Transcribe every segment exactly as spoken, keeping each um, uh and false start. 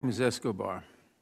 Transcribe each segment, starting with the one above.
Miz Escobar.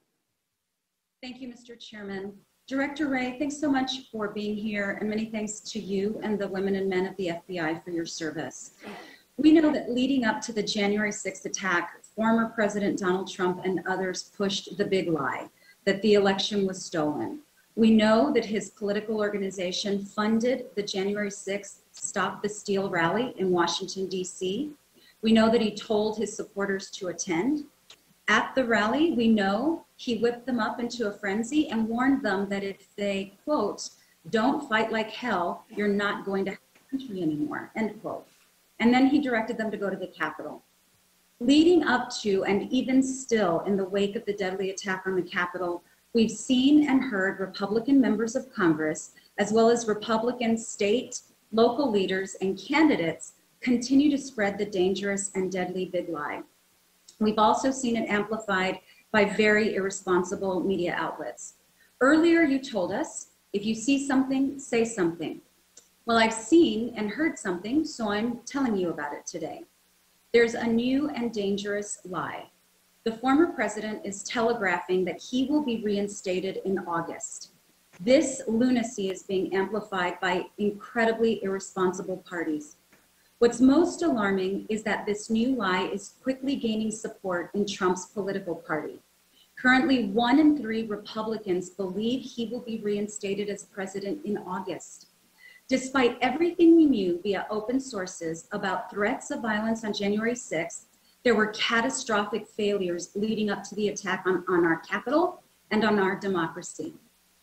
Thank you, Mister Chairman. Director Wray, thanks so much for being here, and many thanks to you and the women and men of the F B I for your service. We know that leading up to the January sixth attack, former President Donald Trump and others pushed the big lie that the election was stolen. We know that his political organization funded the January sixth Stop the Steal rally in Washington, D C. We know that he told his supporters to attend. At the rally, we know he whipped them up into a frenzy and warned them that if they, quote, don't fight like hell, you're not going to have a country anymore, end quote. And then he directed them to go to the Capitol. Leading up to and even still in the wake of the deadly attack on the Capitol, we've seen and heard Republican members of Congress, as well as Republican state, local leaders, and candidates continue to spread the dangerous and deadly big lie. We've also seen it amplified by very irresponsible media outlets. Earlier, you told us, if you see something, say something. Well, I've seen and heard something, so I'm telling you about it today. There's a new and dangerous lie. The former president is telegraphing that he will be reinstated in August. This lunacy is being amplified by incredibly irresponsible parties. What's most alarming is that this new lie is quickly gaining support in Trump's political party. Currently, one in three Republicans believe he will be reinstated as president in August. Despite everything we knew via open sources about threats of violence on January sixth, there were catastrophic failures leading up to the attack on, on our Capitol and on our democracy.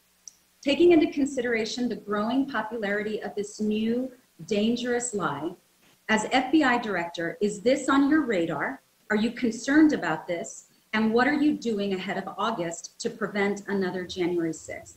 Taking into consideration the growing popularity of this new dangerous lie, as F B I director, is this on your radar? Are you concerned about this? And what are you doing ahead of August to prevent another January sixth?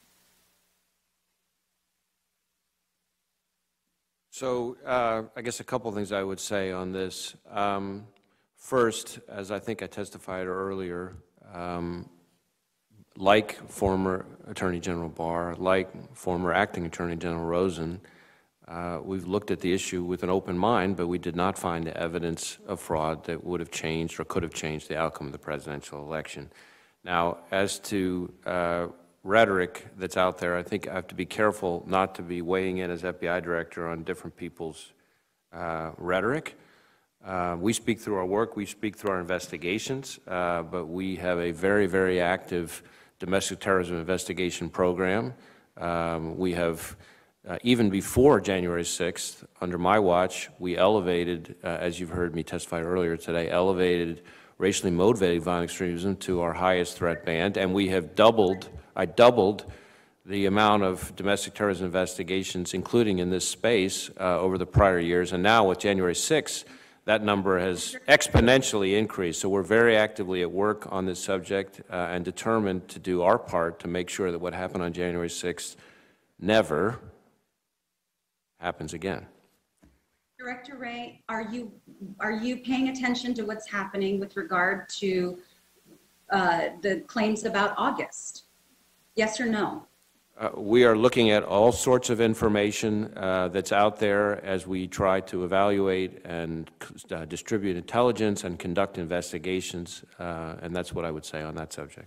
So uh, I guess a couple of things I would say on this. Um, first, as I think I testified earlier, um, like former Attorney General Barr, like former Acting Attorney General Rosen, Uh, we've looked at the issue with an open mind, but we did not find evidence of fraud that would have changed or could have changed the outcome of the presidential election. Now, as to uh, rhetoric that's out there, I think I have to be careful not to be weighing in as F B I director on different people's uh, rhetoric. Uh, we speak through our work, we speak through our investigations, uh, but we have a very, very active domestic terrorism investigation program. Um, we have Uh, even before January sixth, under my watch, we elevated, uh, as you've heard me testify earlier today, elevated racially motivated violent extremism to our highest threat band, and we have doubled, I doubled the amount of domestic terrorism investigations, including in this space, uh, over the prior years. And now with January sixth, that number has exponentially increased. So we're very actively at work on this subject uh, and determined to do our part to make sure that what happened on January sixth never happens again. Director Wray, are you are you paying attention to what's happening with regard to uh, the claims about August? Yes or no? Uh, we are looking at all sorts of information uh, that's out there as we try to evaluate and uh, distribute intelligence and conduct investigations, uh, and that's what I would say on that subject.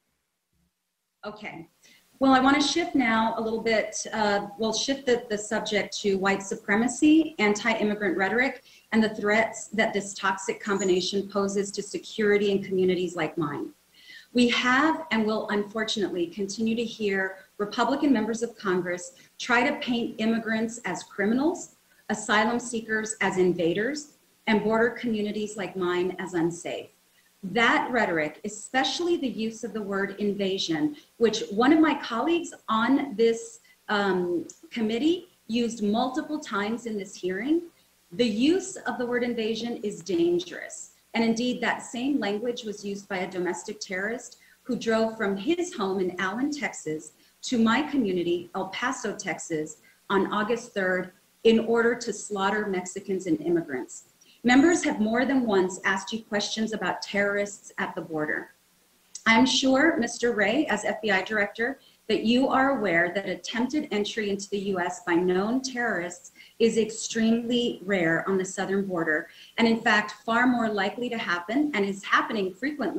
Okay. Well, I want to shift now a little bit, uh, we'll shift the, the subject to white supremacy, anti-immigrant rhetoric, and the threats that this toxic combination poses to security in communities like mine. We have and will unfortunately continue to hear Republican members of Congress try to paint immigrants as criminals, asylum seekers as invaders, and border communities like mine as unsafe. That rhetoric, especially the use of the word invasion, which one of my colleagues on this um, committee used multiple times in this hearing, the use of the word invasion is dangerous. And indeed, that same language was used by a domestic terrorist who drove from his home in Allen, Texas, to my community, El Paso, Texas, on August third, in order to slaughter Mexicans and immigrants. Members have more than once asked you questions about terrorists at the border. I'm sure, Mister Wray, as F B I director, that you are aware that attempted entry into the U S by known terrorists is extremely rare on the southern border, and in fact, far more likely to happen and is happening frequently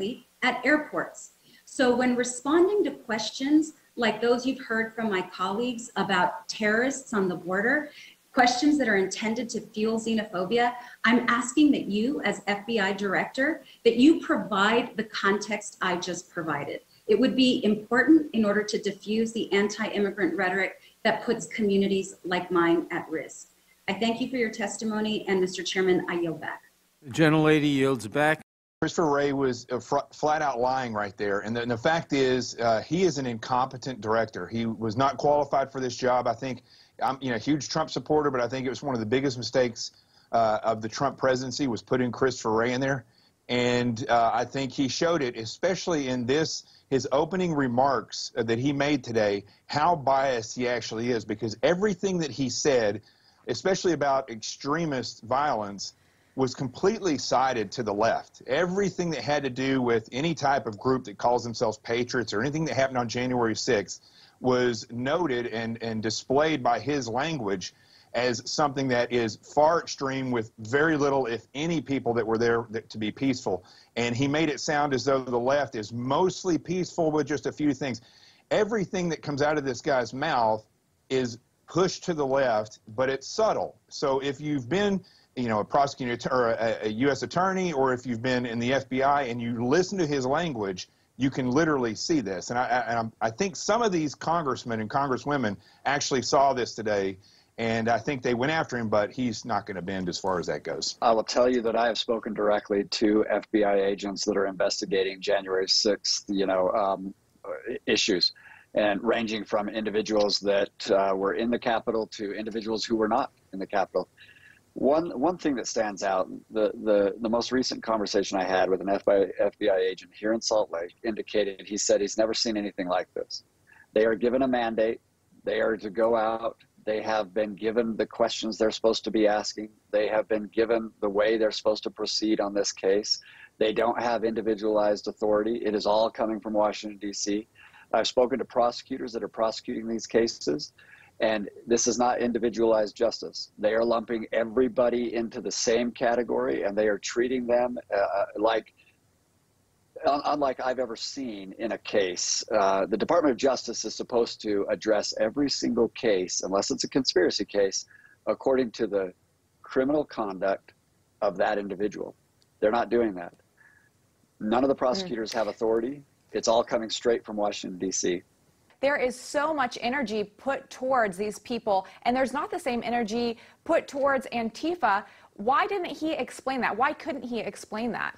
at airports. So when responding to questions like those you've heard from my colleagues about terrorists on the border, questions that are intended to fuel xenophobia, I'm asking that you, as F B I director, that you provide the context I just provided. It would be important in order to diffuse the anti-immigrant rhetoric that puts communities like mine at risk. I thank you for your testimony, and Mister Chairman, I yield back. The gentlelady yields back. Christopher Wray was uh, fr flat out lying right there. And the, and the fact is, uh, he is an incompetent director. He was not qualified for this job. I think I'm you know, a huge Trump supporter, but I think it was one of the biggest mistakes uh, of the Trump presidency was putting Christopher Wray in there. And uh, I think he showed it, especially in this, his opening remarks that he made today, how biased he actually is, because everything that he said, especially about extremist violence, was completely sided to the left. Everything that had to do with any type of group that calls themselves patriots or anything that happened on January sixth was noted and, and displayed by his language as something that is far extreme, with very little, if any, people that were there to be peaceful. And he made it sound as though the left is mostly peaceful with just a few things. Everything that comes out of this guy's mouth is pushed to the left, but it's subtle. So if you've been you know, a prosecutor or a, a U S attorney, or if you've been in the F B I and you listen to his language, you can literally see this. And I, I, I think some of these congressmen and congresswomen actually saw this today, and I think they went after him, but he's not going to bend as far as that goes. I will tell you that I have spoken directly to F B I agents that are investigating January sixth, you know, um, issues, and ranging from individuals that uh, were in the Capitol to individuals who were not in the Capitol. One one thing that stands out, the, the, the most recent conversation I had with an F B I agent here in Salt Lake indicated, he said he's never seen anything like this. They are given a mandate. They are to go out. They have been given the questions they're supposed to be asking. They have been given the way they're supposed to proceed on this case. They don't have individualized authority. It is all coming from Washington, D C. I've spoken to prosecutors that are prosecuting these cases, and this is not individualized justice. They are lumping everybody into the same category, and they are treating them uh, like, unlike I've ever seen in a case. Uh, the Department of Justice is supposed to address every single case, unless it's a conspiracy case, according to the criminal conduct of that individual. They're not doing that. None of the prosecutors have authority. It's all coming straight from Washington, D C. There is so much energy put towards these people, and there's not the same energy put towards Antifa. Why didn't he explain that? Why couldn't he explain that?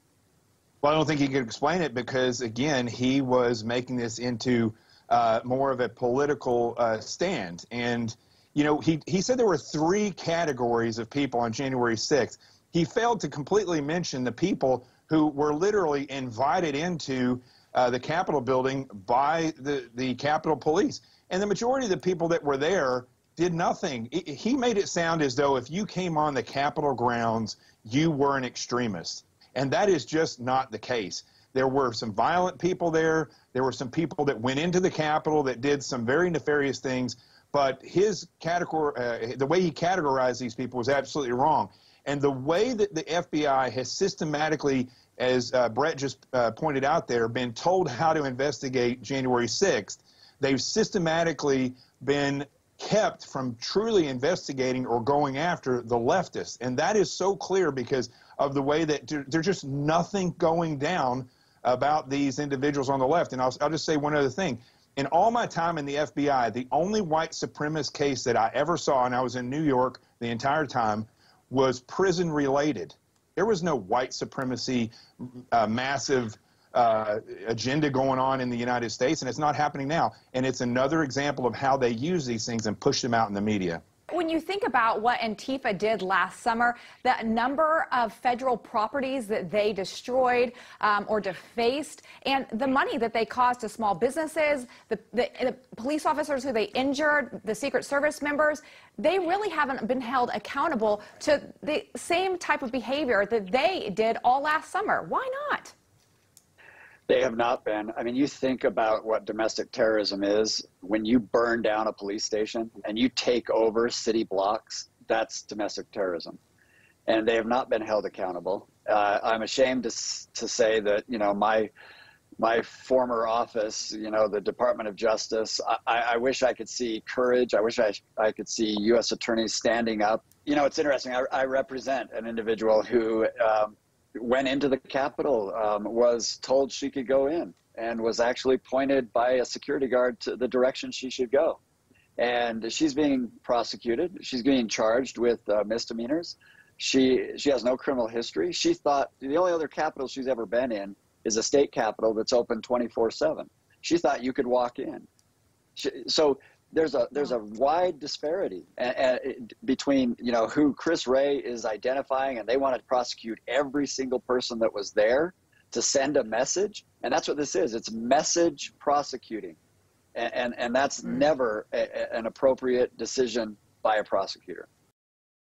Well, I don't think he could explain it because, again, he was making this into uh, more of a political uh, stand. And, you know, he, he said there were three categories of people on January sixth. He failed to completely mention the people who were literally invited into Uh, the Capitol building by the, the Capitol Police. And the majority of the people that were there did nothing. It, he made it sound as though if you came on the Capitol grounds, you were an extremist. And that is just not the case. There were some violent people there. There were some people that went into the Capitol that did some very nefarious things. But his category, uh, the way he categorized these people was absolutely wrong. And the way that the F B I has systematically, as uh, Brett just uh, pointed out there, been told how to investigate January sixth, they've systematically been kept from truly investigating or going after the leftists. And that is so clear because of the way that there's just nothing going down about these individuals on the left. And I'll, I'll just say one other thing. In all my time in the F B I, the only white supremacist case that I ever saw, and I was in New York the entire time, was prison-related. There was no white supremacy, uh, massive uh, agenda going on in the United States, and it's not happening now. And it's another example of how they use these things and push them out in the media. When you think about what Antifa did last summer, the number of federal properties that they destroyed um, or defaced, and the money that they caused to small businesses, the, the, the police officers who they injured, the Secret Service members, they really haven't been held accountable to the same type of behavior that they did all last summer. Why not? They have not been. I mean, you think about what domestic terrorism is. When you burn down a police station and you take over city blocks, that's domestic terrorism. And they have not been held accountable. uh, I'm ashamed to to say that, you know, my my former office, you know, the Department of Justice, I, I wish I could see courage. I wish I, I could see U S attorneys standing up. You know, it's interesting. I, I represent an individual who um, went into the Capitol, um, was told she could go in, and was actually pointed by a security guard to the direction she should go. And she's being prosecuted. She's being charged with uh, misdemeanors. She, she has no criminal history. She thought the only other Capitol she's ever been in is a state capitol that's open twenty-four seven. She thought you could walk in. She, so there's a there's a wide disparity uh, uh, between, you know, who Chris Wray is identifying, and they want to prosecute every single person that was there to send a message, and that's what this is. It's message prosecuting, and and, and that's mm. never a, a, an appropriate decision by a prosecutor.